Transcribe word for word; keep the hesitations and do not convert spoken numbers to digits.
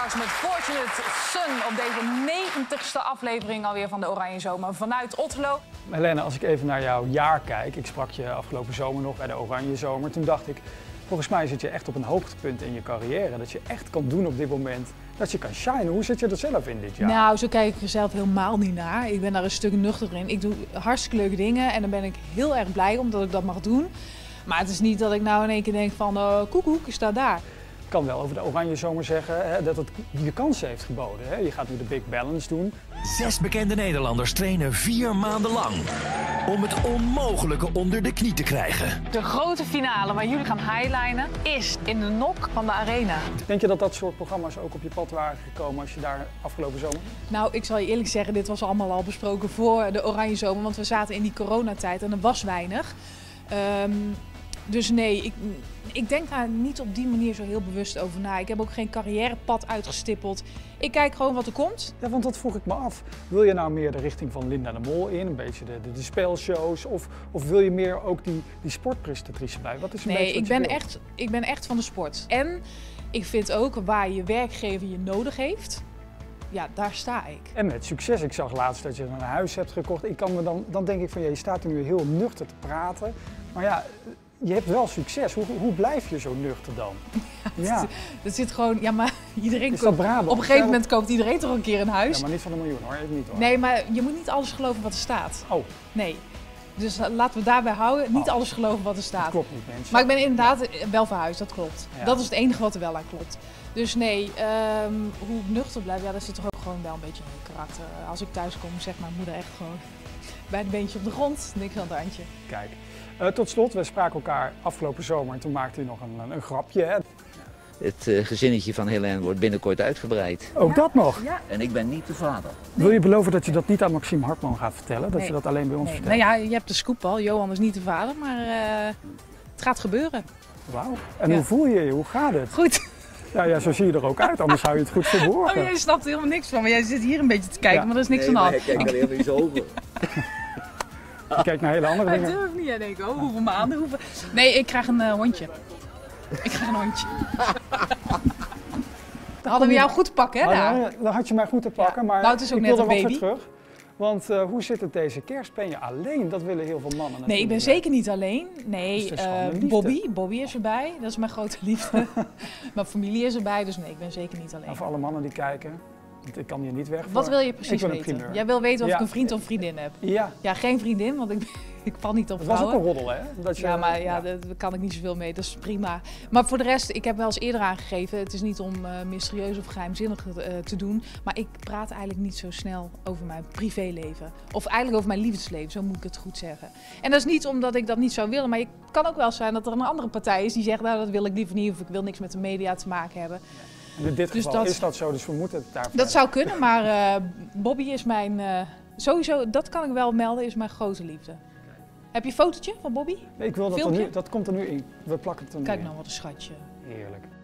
straks met Fortunate Son op deze negentigste aflevering alweer van de Oranje Zomer vanuit Otterlo. Helene, als ik even naar jouw jaar kijk, ik sprak je afgelopen zomer nog bij de Oranje Zomer. Toen dacht ik, volgens mij zit je echt op een hoogtepunt in je carrière. Dat je echt kan doen op dit moment, dat je kan shinen. Hoe zit je er zelf in dit jaar? Nou, zo kijk ik er zelf helemaal niet naar. Ik ben daar een stuk nuchter in. Ik doe hartstikke leuke dingen en daar ben ik heel erg blij om dat ik dat mag doen. Maar het is niet dat ik nou in één keer denk van, uh, koekoek, ik sta daar. Ik kan wel over de Oranje Zomer zeggen hè, dat het je kansen heeft geboden. Hè. Je gaat nu de Big Balance doen. Zes bekende Nederlanders trainen vier maanden lang om het onmogelijke onder de knie te krijgen. De grote finale waar jullie gaan highlinen is in de nok van de arena. Denk je dat dat soort programma's ook op je pad waren gekomen als je daar afgelopen zomer? Nou, ik zal je eerlijk zeggen, dit was allemaal al besproken voor de Oranje Zomer. Want we zaten in die coronatijd en er was weinig. Um, Dus nee, ik, ik denk daar niet op die manier zo heel bewust over na. Ik heb ook geen carrièrepad uitgestippeld. Ik kijk gewoon wat er komt. Ja, want dat vroeg ik me af. Wil je nou meer de richting van Linda de Mol in, een beetje de, de, de speelshows? Of, of wil je meer ook die, die sportpresentatrice bij? Wat is een nee, beetje ik ben, echt, ik ben echt van de sport. En ik vind ook waar je werkgever je nodig heeft, ja, daar sta ik. En met succes. Ik zag laatst dat je een huis hebt gekocht. Ik kan me dan, dan denk ik van, ja, je staat er nu heel nuchter te praten. Maar ja, je hebt wel succes. Hoe, hoe blijf je zo nuchter dan? Ja, ja. Dat, dat zit gewoon, ja, maar iedereen is dat koopt, Brabant? op een gegeven moment koopt iedereen toch een keer een huis. Ja, maar niet van een miljoen hoor, even niet hoor. Nee, maar je moet niet alles geloven wat er staat. Oh. Nee. Dus uh, laten we daarbij houden, niet oh. alles geloven wat er staat. Dat klopt niet, mensen. Maar ik ben inderdaad wel verhuisd, dat klopt. Ja. Dat is het enige wat er wel aan klopt. Dus nee, um, hoe ik nuchter blijf, ja, dat zit toch ook gewoon wel een beetje in mijn karakter. Als ik thuis kom, zegt mijn moeder echt gewoon bij het beentje op de grond, niks aan het handje. Kijk, uh, tot slot, we spraken elkaar afgelopen zomer en toen maakte u nog een, een, een grapje. Hè? Het uh, gezinnetje van Helene wordt binnenkort uitgebreid. Ook ja. dat nog? Ja. En ik ben niet de vader. Nee. Wil je beloven dat je dat niet aan Maxime Hartman gaat vertellen? Dat nee. je dat alleen bij ons nee. vertelt? Nou ja, je hebt de scoop al. Johan is niet de vader, maar uh, het gaat gebeuren. Wauw. En ja. hoe voel je je? Hoe gaat het? Goed. Ja, ja, zo zie je er ook uit, anders zou je het goed verborgen. Oh, jij snapt er helemaal niks van, maar jij zit hier een beetje te kijken, ja. maar er is niks nee, aan de hand. Ik kijk er helemaal niet over. Je kijkt naar hele andere Hij dingen. durft niet, jij denkt, oh, hoeveel maanden, hoeveel... Nee, ik krijg een uh, hondje. Ik krijg een hondje. Dan hadden we jou goed te pakken, hè, daar? Nou, dan had je mij goed te pakken, ja. maar nou, het is ook ik net wil er een wat baby. voor terug. Want uh, hoe zit het deze kerst? Ben je alleen? Dat willen heel veel mannen. Nee, ik ben zeker niet alleen. Nee, dus uh, Bobby, Bobby is erbij. Dat is mijn grote liefde. Mijn familie is erbij, dus nee, ik ben zeker niet alleen. Nou, voor alle mannen die kijken, want ik kan hier niet weg. Wat voor. wil je precies ik wil weten? een primeur. Jij wil weten of ja. ik een vriend of vriendin heb? Ja. Ja, geen vriendin, want ik, ik val niet op Het was vrouwen. ook een roddel, hè? Dat je, ja, maar ja, ja. daar kan ik niet zoveel mee. Dat is prima. Maar voor de rest, ik heb wel eens eerder aangegeven, het is niet om uh, mysterieus of geheimzinnig uh, te doen, maar ik praat eigenlijk niet zo snel over mijn privéleven. Of eigenlijk over mijn liefdesleven, zo moet ik het goed zeggen. En dat is niet omdat ik dat niet zou willen, maar het kan ook wel zijn dat er een andere partij is die zegt, nou dat wil ik liever niet of ik wil niks met de media te maken hebben. In dit dus geval dat, is dat zo, dus we moeten het daarvoor. Dat zou kunnen, maar uh, Bobby is mijn, uh, sowieso, dat kan ik wel melden, is mijn grote liefde. Heb je een fotootje van Bobby? Nee, ik wil dat er nu, dat komt er nu in. We plakken het er nu Kijk in. nou, wat een schatje. Heerlijk.